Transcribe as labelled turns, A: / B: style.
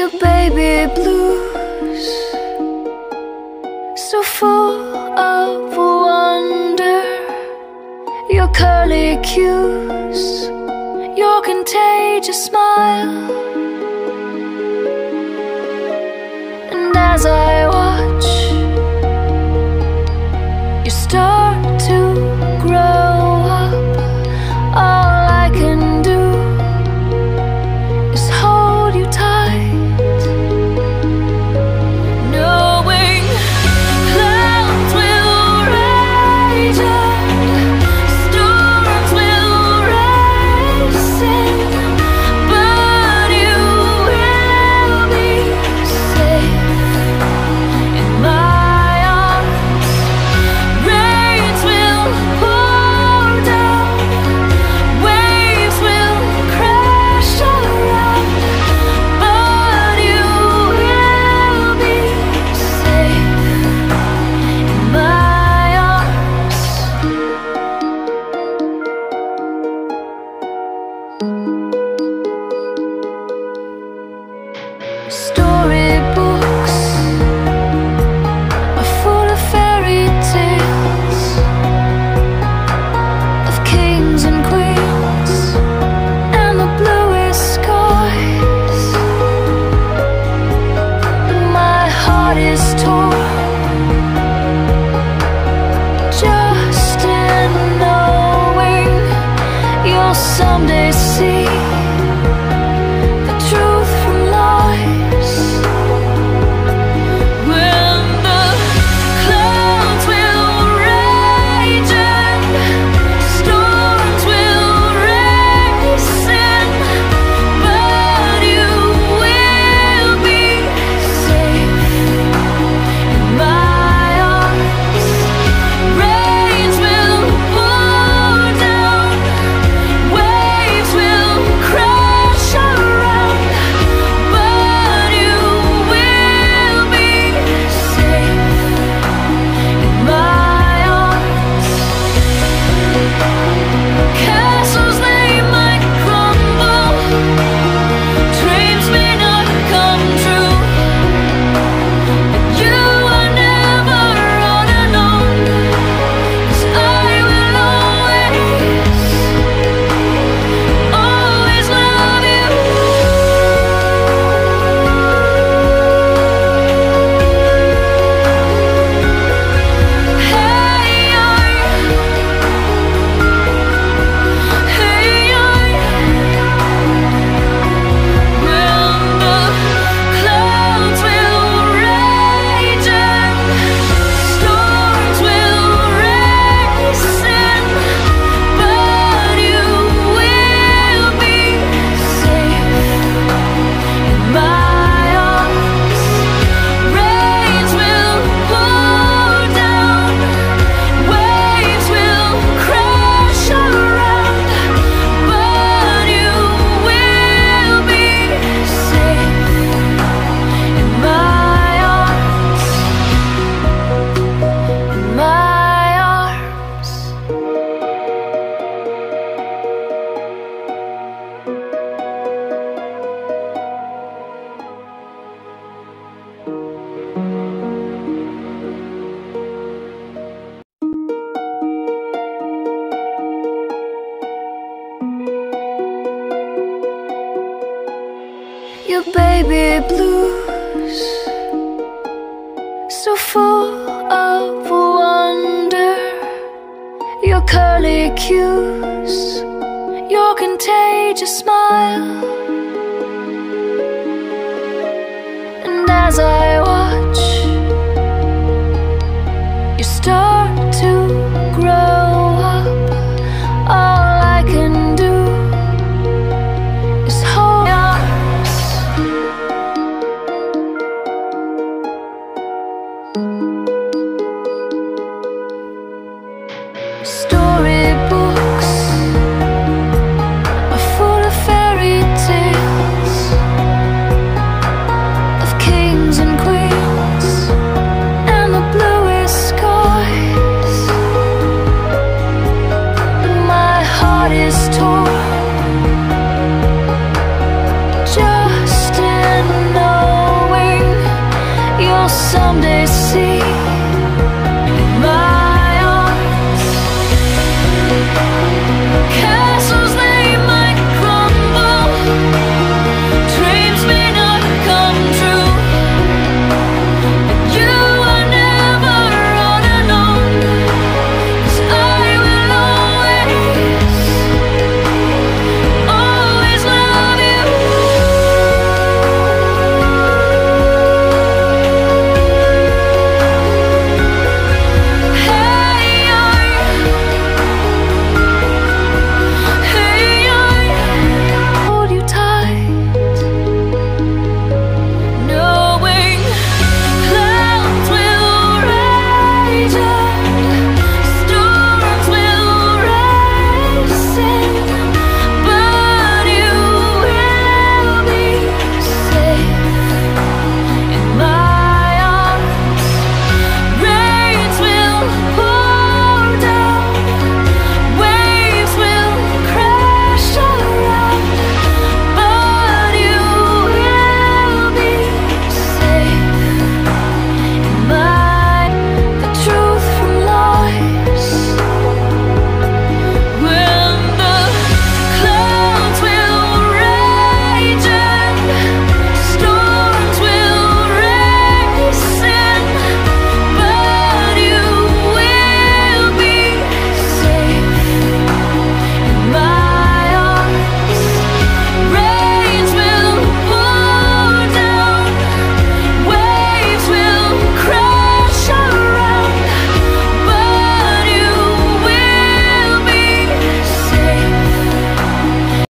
A: Your baby blues, so full of wonder. Your curly cues, your contagious smile. And as I watch you start to grow up, all I can do is hold you tight, knowing clouds will rage and storms will race in, but you will be safe in my arms. Rains will pour down, waves will crash around, but you will be safe in my arms. Storybooks are full of fairy tales of kings and queens and the bluest skies. But my heart is torn just in knowing you'll someday see the truth from lies. When the clouds will rage and storms will race in, but you will be safe in my arms. Rains will pour down, waves will crash around, but you will be safe in my arms. Castles they might crumble, dreams may not come true, but you are never on alone, 'cause I will always love you. Hey, when the clouds will rage and storms will race in, but you will be safe in my arms. Rains will pour down, waves will crash around, but you will be safe in my arms. In my arms. Your baby blues, so full of wonder. Your curly cues, your contagious smile. And as I watch you start to grow up, all I can do is hold your arms. Story